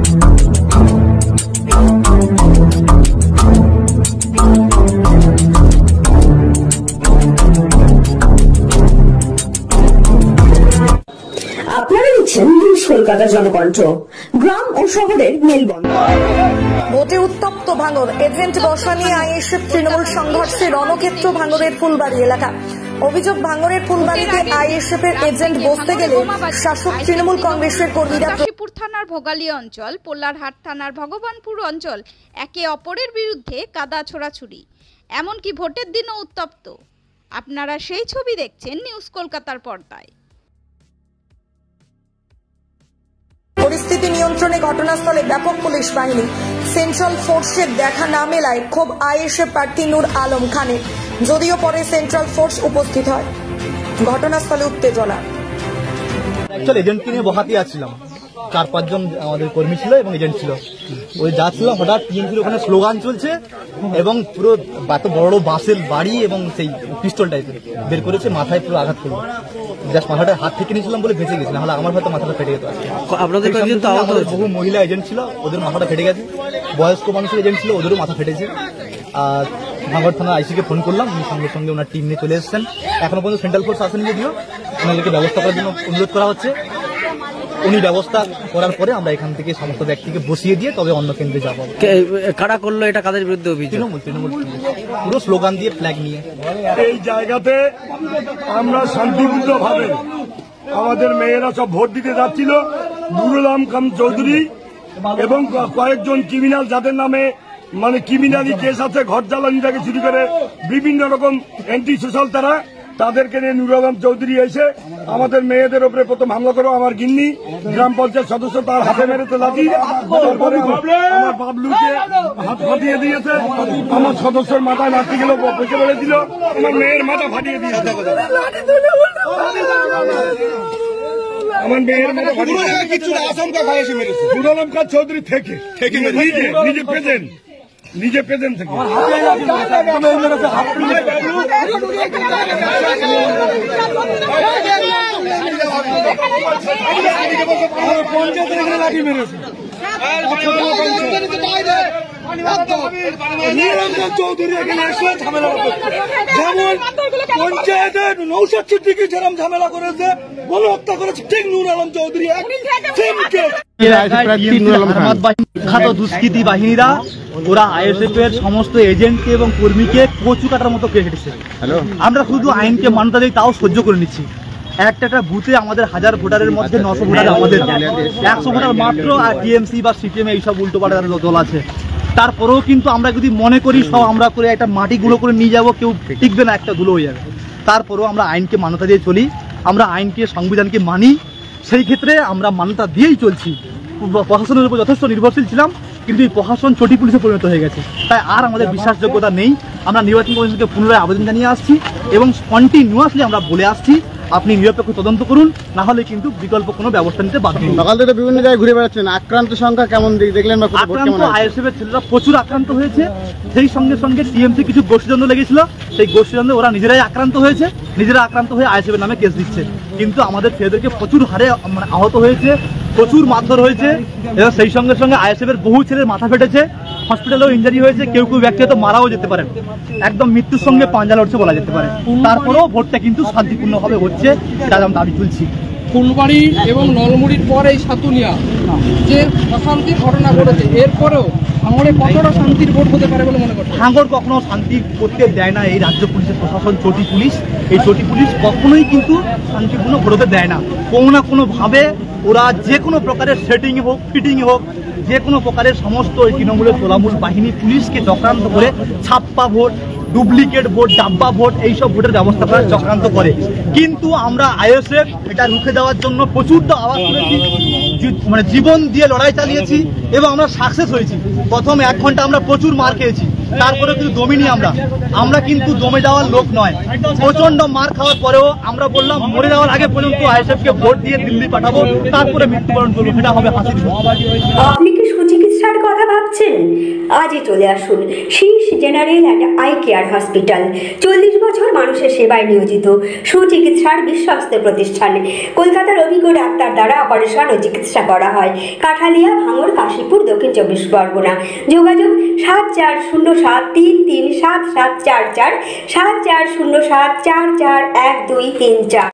কলকাতা জনকণ্ঠ, গ্রাম ও শহরের মেলবন্ধন। ভোটে উত্তপ্ত ভাঙড়, এজেন্ট বসা নিয়ে আইএসএফ তৃণমূল সংঘর্ষে রণক্ষেত্র ভাঙড়ের ফুলবাড়ি এলাকা। অভিযোগ, ভাঙড়ের ফুলবাড়িতে আইএসএফ এর এজেন্ট বসতে গেলে শাসক তৃণমূল কংগ্রেসের কর্মীরা কাশীপুর থানার ভোগালী অঞ্চল, পোল্লারহাট থানার ভগবানপুর অঞ্চল একে অপরের বিরুদ্ধে কাদা ছোড়াছুড়ি, এমনকি ভোটের দিনও উত্তপ্ত। আপনারা সেই ছবি দেখছেন নিউজ কলকাতার পর্দায়। পরিস্থিতি নিয়ন্ত্রণে ঘটনাস্থলে ব্যাপক পুলিশ বাহিনী। সেন্ট্রাল ফোর্সের দেখা না মেলায় ক্ষোভ আইএসএফ প্রার্থী নূর আলম খানের, যদিও পরে সেন্ট্রাল ফোর্স উপস্থিত হয়। ঘটনাস্থলে উত্তেজনা। এজেন্টকে নিয়ে বহাতে আসছিলাম, 4-5 জন আমাদের কর্মী ছিল এবং এজেন্ট ছিল। ওই যাচ্ছিল, হঠাৎ টিএমসির ওখানে স্লোগান চলছে এবং পুরো এত বড় বাঁশের বাড়ি এবং সেই পিস্তল টাইপের বের করেছে, মাথায় পুরো আঘাত করলো। জাস্ট মাথাটা হাত থেকে নিয়েছিলাম বলে বেঁচে গেছে, নাহলে আমার হয়তো মাথাটা ফেটে যেত। আপনাদের বহু মহিলা এজেন্ট ছিল, ওদের মাথাটা ফেটে গেছে। বয়স্ক মানুষের এজেন্ট ছিল, ওদেরও মাথা ফেটেছে। আর ভাঙড় থানার আইসিকে ফোন করলাম, উনি সঙ্গে সঙ্গে ওনার টিম নিয়ে চলে এসেছেন। এখনো পর্যন্ত সেন্ট্রাল ফোর্স আসেনি, যদিও ওনাদেরকে ব্যবস্থা করার জন্য অনুরোধ করা হচ্ছে। উনি ব্যবস্থা করার পরে আমরা এখান থেকে সমস্ত ব্যক্তিকে বসিয়ে দিয়ে তবে অন্য কেন্দ্রে যাবো। কারা করলো এটা, কাদের বিরুদ্ধে অভিযোগ? তৃণমূল পুরো স্লোগান দিয়ে ফ্ল্যাগ নিয়ে। এই জায়গাতে আমরা শান্তিপূর্ণ ভাবে আমাদের মেয়েরা সব ভোট দিতে যাচ্ছিল। নুর আলম খান চৌধুরী এবং কয়েকজন ক্রিমিনাল, যাদের নামে মানে ক্রিমিনালি কেস আছে, ঘর জ্বালানি থেকে শুরু করে বিভিন্ন রকম অ্যান্টি সোশ্যাল, তাদেরকে নিয়ে নুর আলম চৌধুরী এসে আমাদের মেয়েদের উপরে প্রথম হামলা করো। আমার গিন্নি গ্রাম পঞ্চায়েত সদস্য, তার হাতে মেরেছে লাঠি। তারপরে আমার বাবলুকে হাত ফাটিয়ে দিয়েছে, আমার সদস্যর মাথায় লাঠি গেল, পেছনে বলে দিল, আমার মেয়ের মাথা ফাটিয়ে দিয়েছে। আমার মেয়ের মাথা ফাটিয়ে নুর আলম খান চৌধুরী থেকে নিজে প্রেজেন্ট থেকে পঞ্চায়েতের এখানে লাঠি মেরেছে। নিরঞ্জন চৌধুরী এখানে এসে ঝামেলা করছে, যেমন পঞ্চায়েতের নৌসাদ সিদ্দিকী যেরকম ঝামেলা করেছে, বলে হত্যা করেছে, ঠিক নুর আলম চৌধুরী বিখ্যাত দুষ্কৃতী বাহিনীরা, ওরা আইএসএফ এর সমস্ত এজেন্টকে এবং কর্মীকে কচু কাটার মতো কেটে কেটেছে। আমরা শুধু আইনকে মান্যতা দিই, তাও সহ্য করে নিচ্ছি। একটা বুথে আমাদের 1000 ভোটারের মধ্যে 900 ভোটার আমাদের, 100 ভোটার মাত্র আর টিএমসি বা সিপিএম এইসব উল্টোপাল্টা দল আছে। তারপরেও কিন্তু আমরা যদি মনে করি সব আমরা করে একটা মাটি গুঁড়ো করে নিয়ে যাবো, কেউ টিকবে না, একটা ধুলো হয়ে যাবে। তারপরেও আমরা আইনকে মান্যতা দিয়ে চলি, আমরা আইনকে, সংবিধানকে মানি। সেই ক্ষেত্রে আমরা মান্যতা দিয়েই চলছি। প্রশাসনের উপর যথেষ্ট নির্ভরশীল ছিলাম, কিন্তু এই প্রশাসন চটি পুলিশে পরিণত হয়ে গেছে, তাই আর আমাদের বিশ্বাসযোগ্যতা নেই। আমরা নির্বাচন কমিশনকে পুনরায় আবেদন জানিয়ে আসছি এবং কন্টিনিউয়াসলি আমরা বলে আসছি, আপনি নিরপেক্ষ তদন্ত করুন, না হলে কিন্তু বিকল্প কোনো ব্যবস্থা নিতে বাধ্য হন। সকাল থেকে বিভিন্ন জায়গায় ঘুরে বেড়াচ্ছেন, আক্রান্ত সংখ্যা কেমন দেখলেন? আক্রান্ত আইএসএফ এর ছেলেরা প্রচুর আক্রান্ত হয়েছে। সেই সঙ্গে সঙ্গে টিএমসি কিছু গোষ্ঠীদ্বন্দ্ব লেগেছিল, সেই গোষ্ঠীদ্বন্দ্বে ওরা নিজেরাই আক্রান্ত হয়েছে, নিজেরা আক্রান্ত হয়ে আইএসএফ এর নামে কেস দিচ্ছে। কিন্তু আমাদের ছেলেদেরকে প্রচুর হারে আহত হয়েছে, প্রচুর মারধর হয়েছে এবং সেই সঙ্গে সঙ্গে আইএসএফ এর বহু ছেলের মাথা ফেটেছে, হসপিটালেও ইনজারি হয়েছে, কেউ কেউ ব্যক্তি হয়তো মারাও যেতে পারেন, একদম মৃত্যুর সঙ্গে পাঞ্জা লড়ছে বলা যেতে পারে। তারপরেও ভোটটা কিন্তু শান্তিপূর্ণভাবে হচ্ছে, সেটা আমি দাবি তুলছি। ফুলবাড়ি এবং নলমুড়ির পর এই সাতুনিয়া যে অশান্তির ঘটনা ঘটেছে, এরপরেও ভাঙড়ে কতটা শান্তির ভোট হতে পারে বলে মনে করছেন? ভাঙড় কখনো শান্তি করতে দেয় না এই রাজ্য পুলিশের প্রশাসন, চটি পুলিশ। এই চটি পুলিশ কখনোই কিন্তু শান্তিপূর্ণ ভোট হতে দেয় না। কোনো না কোনোভাবে ওরা যে কোনো প্রকারের সেটিং হোক, ফিটিং হোক, যে কোনো প্রকারের সমস্ত তৃণমূলের তোলামূল বাহিনী পুলিশকে চক্রান্ত করে ছাপ্পা ভোট, ডুপ্লিকেট ভোট, ডাব্বা ভোট, এইসব ভোটের ব্যবস্থা করার চক্রান্ত করে। কিন্তু আমরা আইএসএফ এটা রুখে দেওয়ার জন্য প্রচুর আওয়াজ করেছি, মানে জীবন দিয়ে লড়াই চালিয়েছি এবং আমরা সাকসেস হয়েছি। প্রথম 1 ঘন্টা আমরা প্রচুর মার খেয়েছি, তারপরে কিন্তু দমিনি আমরা কিন্তু দমে যাওয়ার লোক নয়। প্রচন্ড মার খাওয়ার পরেও আমরা বললাম মরে যাওয়ার আগে পর্যন্ত আইএসএফকে ভোট দিয়ে দিল্লি পাঠাবো, তারপরে মৃত্যুবরণ করবো, সেটা হবে হাসির। আপনি কি সুচিকিৎসার কথা ভাবছেন? আজই চলে আসুন Shirsha general and eye care hospital. 40 বছর মানুষের সেবায় নিয়োজিত সুচিকিৎসার বিশ্বস্ত প্রতিষ্ঠান। কলকাতার অভিজ্ঞ ডাক্তার দ্বারা অপারেশন ও চিকিৎসা করা হয়। কাঠালিয়া, ভাঙড়, কাশীপুর, দক্ষিণ 24 পরগনা। যোগাযোগ 7407337744, 7407441234।